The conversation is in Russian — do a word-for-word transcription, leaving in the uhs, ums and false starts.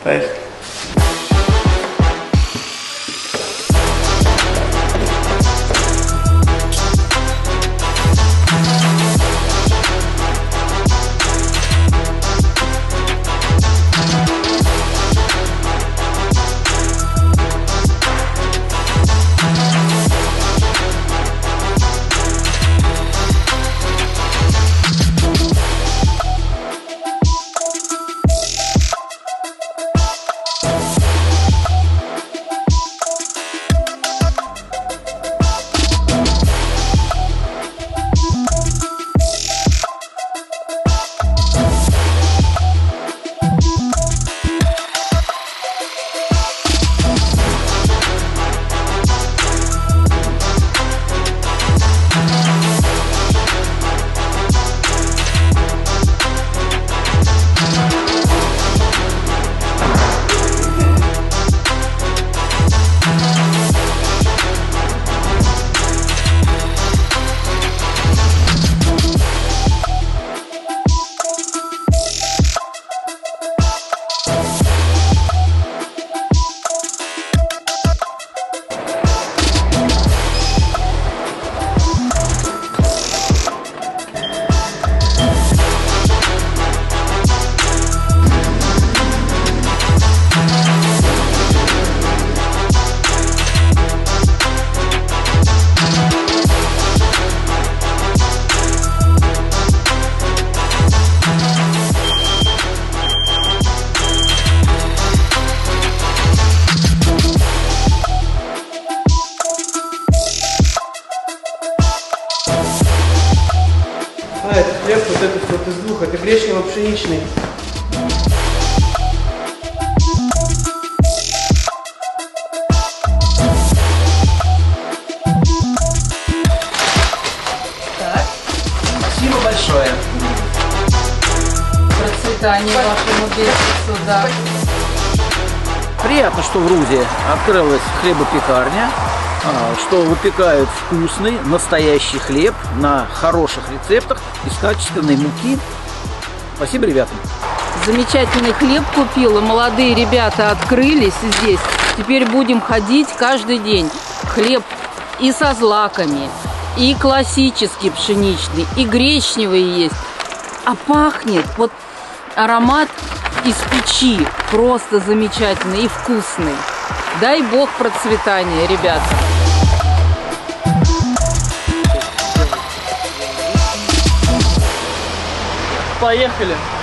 Поехали. А, это хлеб вот этот вот из двух, это гречнево-пшеничный. Так. Спасибо большое. Процветание вашему бизнесу, да. Приятно, что в Рузе открылась хлебопекарня, что выпекают вкусный, настоящий хлеб на хороших рецептах из качественной муки. Спасибо ребятам. Замечательный хлеб купила, молодые ребята открылись здесь. Теперь будем ходить каждый день. Хлеб и со злаками, и классический пшеничный, и гречневый есть. А пахнет, вот аромат из печи просто замечательный и вкусный. Дай бог процветания, ребята. Поехали.